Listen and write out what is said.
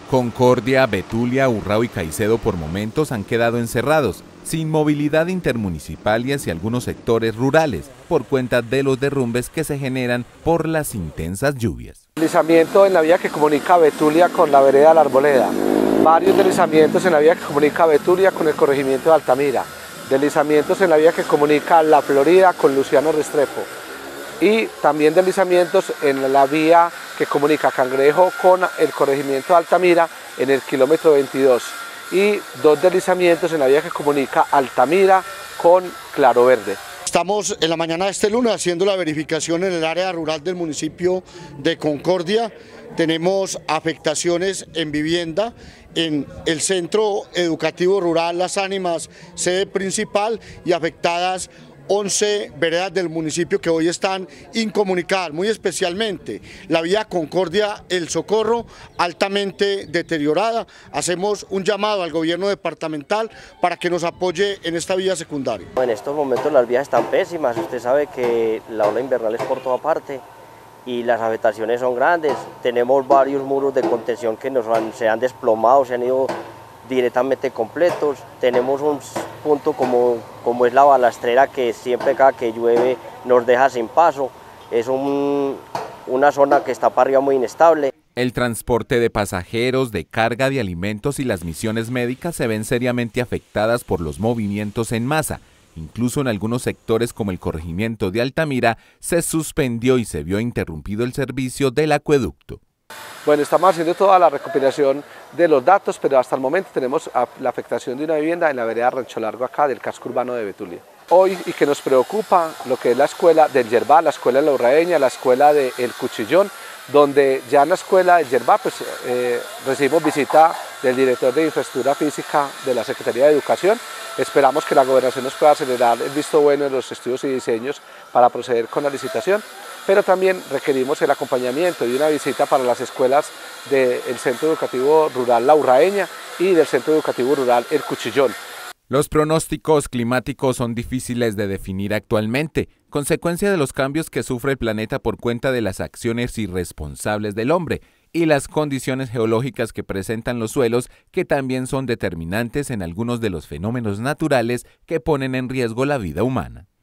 Concordia, Betulia, Urrao y Caicedo por momentos han quedado encerrados, sin movilidad intermunicipal y hacia algunos sectores rurales, por cuenta de los derrumbes que se generan por las intensas lluvias. Deslizamiento en la vía que comunica Betulia con la vereda La Arboleda. Varios deslizamientos en la vía que comunica Betulia con el corregimiento de Altamira. Deslizamientos en la vía que comunica La Florida con Luciano Restrepo. Y también deslizamientos en la vía que comunica Cangrejo con el corregimiento de Altamira en el kilómetro 22. Y 2 deslizamientos en la vía que comunica Altamira con Claro Verde. Estamos en la mañana de este lunes haciendo la verificación en el área rural del municipio de Concordia. Tenemos afectaciones en vivienda, en el centro educativo rural Las Ánimas, sede principal, y afectadas 11 veredas del municipio que hoy están incomunicadas, muy especialmente la vía Concordia El Socorro, altamente deteriorada. Hacemos un llamado al gobierno departamental para que nos apoye en esta vía secundaria. En estos momentos las vías están pésimas, usted sabe que la ola invernal es por toda parte y las afectaciones son grandes. Tenemos varios muros de contención que se han desplomado, se han ido directamente completos. Tenemos un punto como es la balastrera que siempre cada que llueve nos deja sin paso. Es una zona que está para arriba muy inestable. El transporte de pasajeros, de carga de alimentos y las misiones médicas se ven seriamente afectadas por los movimientos en masa. Incluso en algunos sectores como el corregimiento de Altamira se suspendió y se vio interrumpido el servicio del acueducto. Bueno, estamos haciendo toda la recopilación de los datos, pero hasta el momento tenemos la afectación de una vivienda en la vereda Rancho Largo acá del casco urbano de Betulia. Hoy, y que nos preocupa, lo que es la escuela del Yerbá, la escuela de la Urraeña, la escuela de El Cuchillón, donde ya en la escuela del Yerbá pues, recibimos visita del director de Infraestructura Física de la Secretaría de Educación. Esperamos que la gobernación nos pueda acelerar el visto bueno en los estudios y diseños para proceder con la licitación, pero también requerimos el acompañamiento y una visita para las escuelas del Centro Educativo Rural La Urraeña y del Centro Educativo Rural El Cuchillón. Los pronósticos climáticos son difíciles de definir actualmente, consecuencia de los cambios que sufre el planeta por cuenta de las acciones irresponsables del hombre y las condiciones geológicas que presentan los suelos, que también son determinantes en algunos de los fenómenos naturales que ponen en riesgo la vida humana.